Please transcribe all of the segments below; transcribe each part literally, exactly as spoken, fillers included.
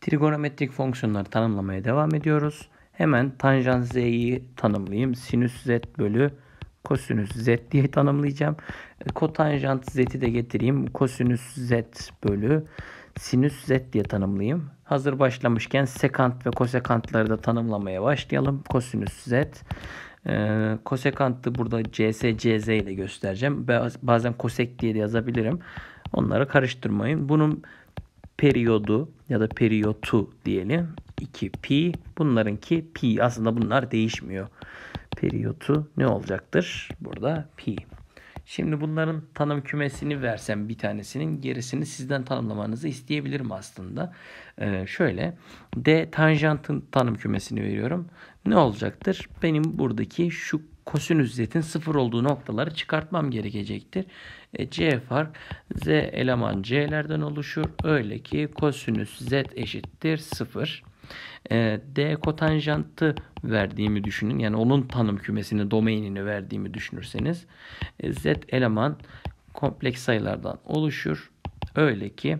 Trigonometrik fonksiyonları tanımlamaya devam ediyoruz. Hemen tanjant z'yi tanımlayayım. Sinüs z bölü kosinüs z diye tanımlayacağım. Kotanjant z'yi de getireyim. Kosinüs z bölü sinüs z diye tanımlayayım. Hazır başlamışken sekant ve kosekantları da tanımlamaya başlayalım. Kosinüs z. Ee, kosekantı burada cs, cz ile göstereceğim. Bazen kosek diye de yazabilirim. Onları karıştırmayın. Bunun periyodu ya da periyotu diyelim iki pi. Bunlarınki pi. Aslında bunlar değişmiyor. Periyotu ne olacaktır? Burada pi. Şimdi bunların tanım kümesini versem bir tanesinin gerisini sizden tanımlamanızı isteyebilirim aslında. Ee, şöyle D tanjantın tanım kümesini veriyorum. Ne olacaktır? Benim buradaki şu kosinüs z'in sıfır olduğu noktaları çıkartmam gerekecektir. E, C fark z eleman c'lerden oluşur. Öyle ki kosinüs z eşittir sıfır. E, D kotanjantı verdiğimi düşünün. Yani onun tanım kümesini, domainini verdiğimi düşünürseniz e, z eleman kompleks sayılardan oluşur. Öyle ki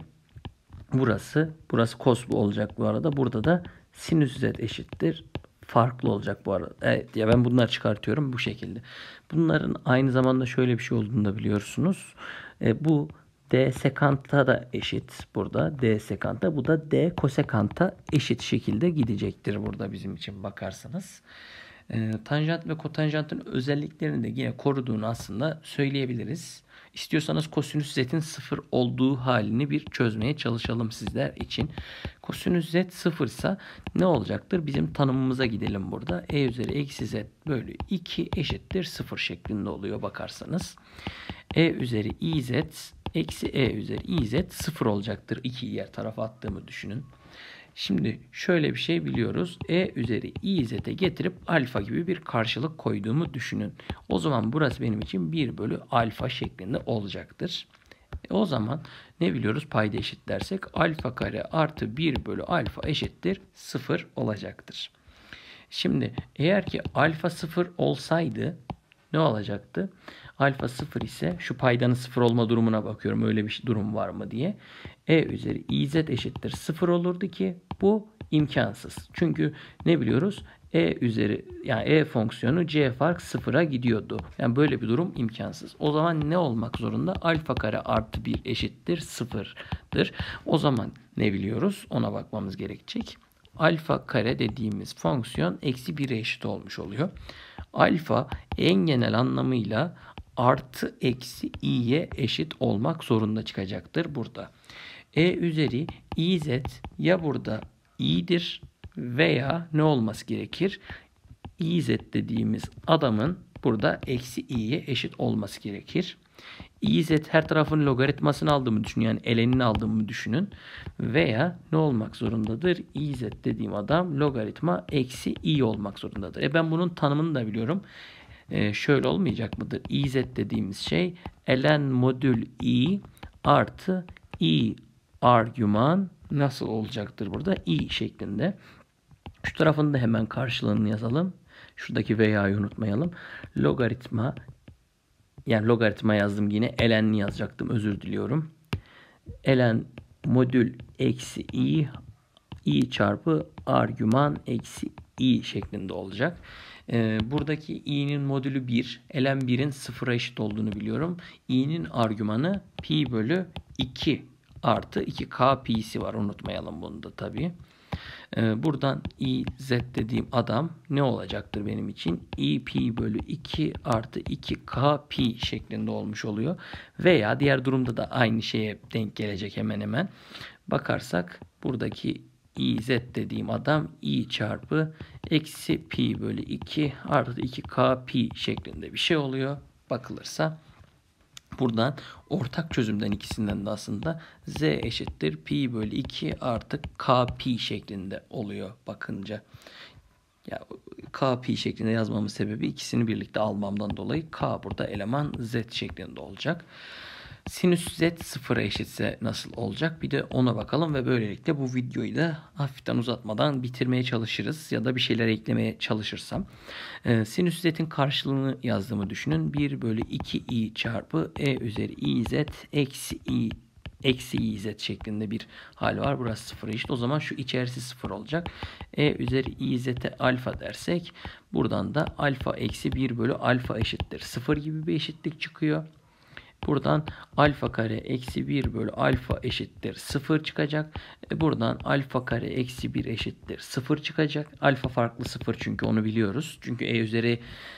burası, burası kos olacak bu arada. Burada da sinüs z eşittir. Farklı olacak bu arada. Evet ya, ben bunları çıkartıyorum bu şekilde. Bunların aynı zamanda şöyle bir şey olduğunu da biliyorsunuz. E, bu d sekanta da eşit burada. D sekanta, bu da d kosekanta eşit şekilde gidecektir burada bizim için bakarsanız. E, tanjant ve kotanjantın özelliklerini de yine koruduğunu aslında söyleyebiliriz. İstiyorsanız kosinüs z'in sıfır olduğu halini bir çözmeye çalışalım sizler için. Kosinüs z sıfır ise ne olacaktır? Bizim tanımımıza gidelim burada. E üzeri eksi z bölü iki eşittir sıfır şeklinde oluyor bakarsanız. E üzeri iz eksi e üzeri iz sıfır olacaktır. ikiyi diğer tarafa attığımı düşünün. Şimdi şöyle bir şey biliyoruz. E üzeri iz'e getirip alfa gibi bir karşılık koyduğumu düşünün. O zaman burası benim için bir bölü alfa şeklinde olacaktır. E o zaman ne biliyoruz? Payda eşitlersek alfa kare artı bir bölü alfa eşittir sıfır olacaktır. Şimdi eğer ki alfa sıfır olsaydı ne olacaktı? Alfa sıfır ise şu paydanın sıfır olma durumuna bakıyorum. Öyle bir durum var mı diye. E üzeri iz eşittir sıfır olurdu ki bu imkansız. Çünkü ne biliyoruz? E üzeri yani e fonksiyonu c fark sıfıra gidiyordu. Yani böyle bir durum imkansız. O zaman ne olmak zorunda? Alfa kare artı bir eşittir sıfırdır. O zaman ne biliyoruz? Ona bakmamız gerekecek. Alfa kare dediğimiz fonksiyon eksi bire eşit olmuş oluyor. Alfa en genel anlamıyla artı eksi i'ye eşit olmak zorunda çıkacaktır burada. E üzeri iz ya burada i'dir veya ne olması gerekir? İz dediğimiz adamın burada eksi i'ye eşit olması gerekir. İz her tarafın logaritmasını aldığımı düşünün. Yani elenini aldığımı düşünün. Veya ne olmak zorundadır? İz dediğim adam logaritma eksi i olmak zorundadır. E ben bunun tanımını da biliyorum. Ee, şöyle olmayacak mıdır? İz dediğimiz şey elen modül i artı i argüman nasıl olacaktır burada? I şeklinde. Şu tarafını da hemen karşılığını yazalım. Şuradaki veya'yı unutmayalım. Logaritma, yani logaritma yazdım yine. Elenli yazacaktım. Özür diliyorum. Elen modül eksi i, i çarpı argüman eksi i şeklinde olacak. Ee, buradaki i'nin modülü bir. Elen birin sıfıra eşit olduğunu biliyorum. i'nin argümanı pi bölü iki artı iki k pi'si var. Unutmayalım bunu da tabii. Ee, buradan iz dediğim adam ne olacaktır benim için? I pi bölü iki artı iki k pi şeklinde olmuş oluyor. Veya diğer durumda da aynı şeye denk gelecek hemen hemen. Bakarsak buradaki iz dediğim adam i çarpı eksi pi bölü iki artı iki k pi şeklinde bir şey oluyor. Bakılırsa buradan ortak çözümden ikisinden de aslında z eşittir pi bölü iki artı k pi şeklinde oluyor bakınca. Ya, k pi şeklinde yazmamın sebebi ikisini birlikte almamdan dolayı k burada eleman z şeklinde olacak. Sinüs z sıfıra eşitse nasıl olacak? Bir de ona bakalım ve böylelikle bu videoyu da hafiften uzatmadan bitirmeye çalışırız. Ya da bir şeyler eklemeye çalışırsam. Ee, sinüs z'in karşılığını yazdığımı düşünün. bir bölü iki i çarpı e üzeri iz eksi i eksi iz şeklinde bir hal var. Burası sıfıra eşit. O zaman şu içerisi sıfır olacak. E üzeri iz'e alfa dersek buradan da alfa eksi bir bölü alfa eşittir sıfır gibi bir eşitlik çıkıyor. Buradan alfa kare eksi bir bölü alfa eşittir sıfır çıkacak. E buradan alfa kare eksi bir eşittir sıfır çıkacak. Alfa farklı sıfır çünkü onu biliyoruz. Çünkü e üzeri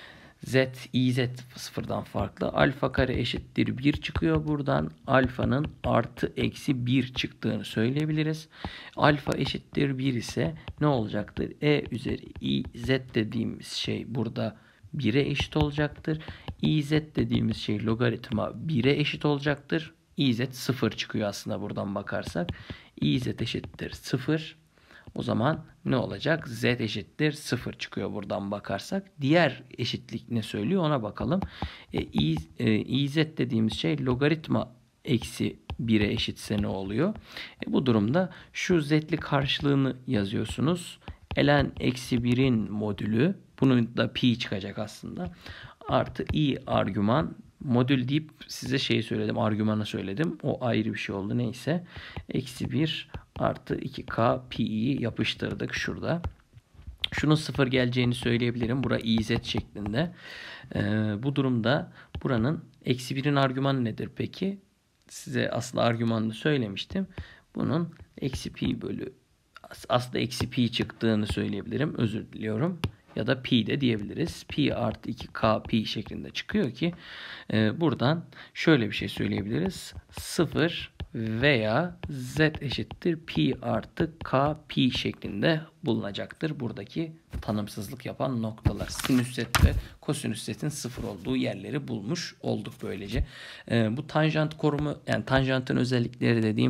z, iz sıfırdan farklı. Alfa kare eşittir bir çıkıyor. Buradan alfanın artı eksi bir çıktığını söyleyebiliriz. Alfa eşittir bir ise ne olacaktır? E üzeri iz dediğimiz şey burada bire eşit olacaktır. İz dediğimiz şey logaritma bire eşit olacaktır. İz sıfır çıkıyor aslında buradan bakarsak. İz eşittir sıfır. O zaman ne olacak? Z eşittir sıfır çıkıyor buradan bakarsak. Diğer eşitlik ne söylüyor ona bakalım. E, iz, e, İz dediğimiz şey logaritma eksi bire eşitse ne oluyor? E, bu durumda şu z'li karşılığını yazıyorsunuz. ln eksi birin modülü. Bunun da pi çıkacak aslında. Artı i argüman. Modül deyip size şey söyledim. Argümanı söyledim. O ayrı bir şey oldu. Neyse. Eksi bir artı iki k pi'yi yapıştırdık şurada. Şunun sıfır geleceğini söyleyebilirim. Bura iz şeklinde. Ee, bu durumda buranın eksi birin argümanı nedir peki? Size aslında argümanını söylemiştim. Bunun eksi pi bölü aslında eksi pi çıktığını söyleyebilirim. Özür diliyorum. Ya da pi de diyebiliriz. Pi artı iki k pi şeklinde çıkıyor ki e, buradan şöyle bir şey söyleyebiliriz. sıfır veya z eşittir pi artı k pi şeklinde bulunacaktır. Buradaki tanımsızlık yapan noktalar. Sinüs z ve kosinüs z'in sıfır olduğu yerleri bulmuş olduk böylece. E, bu tanjant korumu yani tanjantın özellikleri dediğim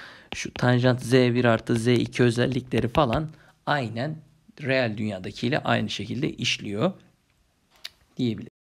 şu tanjant z bir artı z iki özellikleri falan aynen reel dünyadakiyle aynı şekilde işliyor diyebiliriz.